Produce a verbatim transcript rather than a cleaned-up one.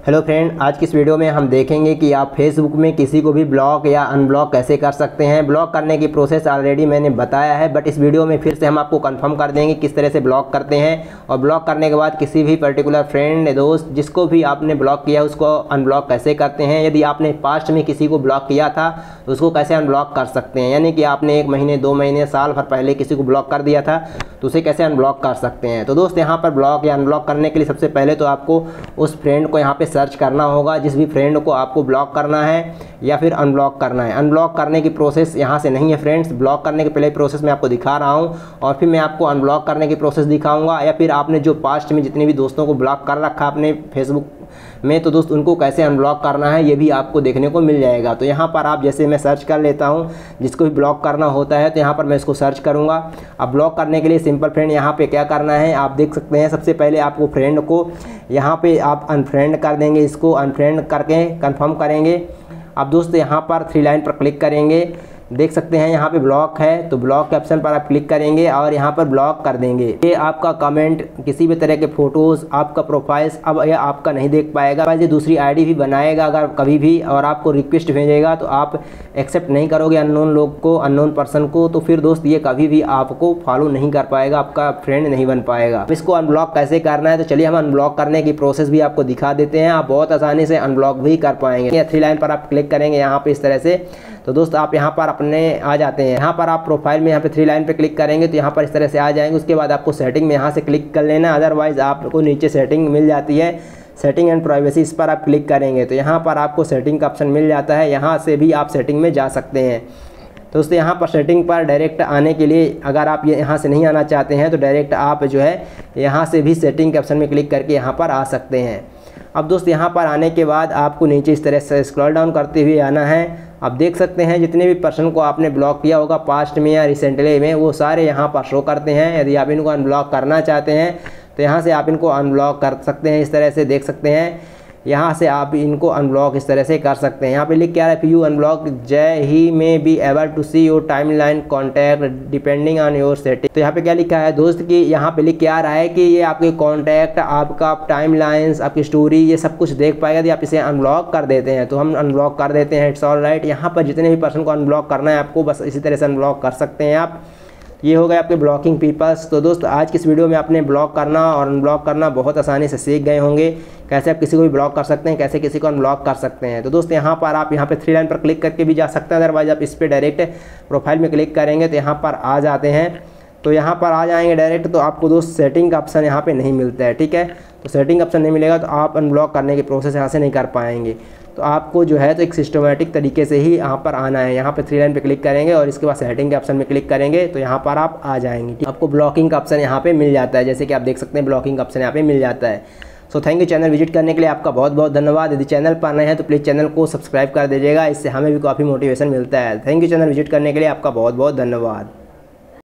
Hello friend, आज की इस वीडियो में हम देखेंगे कि आप फेसबुक में किसी को भी ब्लॉक या अनब्लॉक कैसे कर सकते हैं। ब्लॉक करने की प्रोसेस ऑलरेडी मैंने बताया है, बट इस वीडियो में फिर से हम आपको कंफर्म कर देंगे किस तरह से ब्लॉक करते हैं। और ब्लॉक करने के बाद किसी भी पर्टिकुलर फ्रेंड, दोस्त, जिसको भी आपने ब्लॉक किया उसको अनब्लॉक कैसे करते हैं। यदि आपने पास्ट में किसी को ब्लॉक किया था तो उसको कैसे अनब्लॉक कर सकते हैं, यानी कि आपने एक महीने, दो महीने, साल भर पहले किसी को ब्लॉक कर दिया था तो उसे कैसे अनब्लॉक कर सकते हैं। तो दोस्त, यहाँ पर ब्लॉक या अनब्लॉक करने के लिए सबसे पहले तो आपको उस फ्रेंड को यहाँ पे सर्च करना होगा, जिस भी फ्रेंड को आपको ब्लॉक करना है या फिर अनब्लॉक करना है। अनब्लॉक करने की प्रोसेस यहाँ से नहीं है फ्रेंड्स। ब्लॉक करने के पहले प्रोसेस मैं आपको दिखा रहा हूँ और फिर मैं आपको अनब्लॉक करने की प्रोसेस दिखाऊंगा, या फिर आपने जो पास्ट में जितने भी दोस्तों को ब्लॉक कर रखा अपने फेसबुक में तो दोस्त उनको कैसे अनब्लॉक करना है ये भी आपको देखने को मिल जाएगा। तो यहाँ पर आप, जैसे मैं सर्च कर लेता हूँ, जिसको भी ब्लॉक करना होता है तो यहाँ पर मैं इसको सर्च करूँगा। अब ब्लॉक करने के लिए सिंपल फ्रेंड यहाँ पे क्या करना है आप देख सकते हैं। सबसे पहले आपको फ्रेंड को यहाँ पे आप अनफ्रेंड कर देंगे, इसको अनफ्रेंड करके कंफर्म करेंगे। अब दोस्त यहाँ पर थ्री लाइन पर क्लिक करेंगे, देख सकते हैं यहाँ पे ब्लॉक है, तो ब्लॉक के ऑप्शन पर आप क्लिक करेंगे और यहाँ पर ब्लॉक कर देंगे। ये आपका कमेंट, किसी भी तरह के फोटोज़, आपका प्रोफाइल्स अब यह आपका नहीं देख पाएगा। ये दूसरी आईडी भी बनाएगा अगर कभी भी और आपको रिक्वेस्ट भेजेगा तो आप एक्सेप्ट नहीं करोगे अननोन लोग को, अननोन पर्सन को, तो फिर दोस्त ये कभी भी आपको फॉलो नहीं कर पाएगा, आपका फ्रेंड नहीं बन पाएगा। इसको अनब्लॉक कैसे करना है तो चलिए हम अनब्लॉक करने की प्रोसेस भी आपको दिखा देते हैं। आप बहुत आसानी से अनब्लॉक भी कर पाएंगे। थ्री लाइन पर आप क्लिक करेंगे यहाँ पे इस तरह से, तो दोस्त आप यहाँ पर अपने आ जाते हैं। यहाँ पर आप प्रोफाइल में यहाँ पे थ्री लाइन पे क्लिक करेंगे तो यहाँ पर इस तरह से आ जाएंगे। उसके बाद आपको सेटिंग में यहाँ से क्लिक कर लेना, अदरवाइज़ आपको नीचे सेटिंग मिल जाती है, सेटिंग एंड प्राइवेसी, इस पर आप क्लिक करेंगे तो यहाँ पर आपको सेटिंग का ऑप्शन मिल जाता है। यहाँ से भी आप सेटिंग में जा सकते हैं। तो दोस्तों यहाँ पर सेटिंग पर डायरेक्ट आने के लिए, अगर आप ये यहाँ से नहीं आना चाहते हैं तो डायरेक्ट आप जो है यहाँ से भी सेटिंग के ऑप्शन में क्लिक करके यहाँ पर आ सकते हैं। अब दोस्त यहाँ पर आने के बाद आपको नीचे इस तरह से स्क्रॉल डाउन करते हुए आना है। आप देख सकते हैं जितने भी पर्सन को आपने ब्लॉक किया होगा पास्ट में या रिसेंटली में, वो सारे यहाँ पर शो करते हैं। यदि आप इनको अनब्लॉक करना चाहते हैं तो यहाँ से आप इनको अनब्लॉक कर सकते हैं। इस तरह से देख सकते हैं, यहाँ से आप इनको अनब्लॉक इस तरह से कर सकते हैं। यहाँ पे लिख क्या है, you unblock they he may be able to see your timeline contact depending on your setting. तो यहाँ पे क्या लिखा है दोस्त कि यहाँ पे लिख के आ रहा है कि ये आपके कॉन्टैक्ट, आपका टाइम लाइन्स, आपकी स्टोरी, ये सब कुछ देख पाएगा यदि आप इसे अनब्लॉक कर देते हैं। तो हम अनब्लॉक कर देते हैं, इट्स ऑल राइट। यहाँ पर जितने भी पर्सन को अनब्लॉक करना है आपको बस इसी तरह से अनब्लॉक कर सकते हैं आप। ये हो गए आपके ब्लॉकिंग पीपल्स। तो दोस्त आज की इस वीडियो में आपने ब्लॉक करना और अनब्लॉक करना बहुत आसानी से सीख गए होंगे, कैसे आप किसी को भी ब्लॉक कर सकते हैं, कैसे किसी को अनब्लॉक कर सकते हैं। तो दोस्त यहाँ पर आप यहाँ पे थ्री लाइन पर क्लिक करके भी जा सकते हैं, अदरवाइज आप इस पर डायरेक्ट प्रोफाइल में क्लिक करेंगे तो यहाँ पर आ जाते हैं। तो यहाँ पर आ जाएंगे डायरेक्ट, तो आपको दोस्त सेटिंग का ऑप्शन यहाँ पे नहीं मिलता है, ठीक है। तो सेटिंग ऑप्शन नहीं मिलेगा तो आप अनब्लॉक करने की प्रोसेस यहाँ से नहीं कर पाएंगे। तो आपको जो है तो एक सिस्टमेटिक तरीके से ही यहाँ पर आना है। यहाँ पे थ्री लाइन पे क्लिक करेंगे और इसके बाद सेटिंग के ऑप्शन में क्लिक करेंगे तो यहाँ पर आप आ जाएंगे। आपको ब्लॉकिंग का ऑप्शन यहाँ पे मिल जाता है, जैसे कि आप देख सकते हैं ब्लॉकिंग का ऑप्शन यहाँ पे मिल जाता है। So thank you channel visit करने के लिए, आपका बहुत बहुत धन्यवाद। यदि चैनल पर नए हैं तो प्लीज़ चैनल को सब्सक्राइब कर दीजिएगा, इससे हमें भी काफ़ी मोटिवेशन मिलता है। थैंक यू चैनल विजिट करने के लिए, आपका बहुत बहुत धन्यवाद।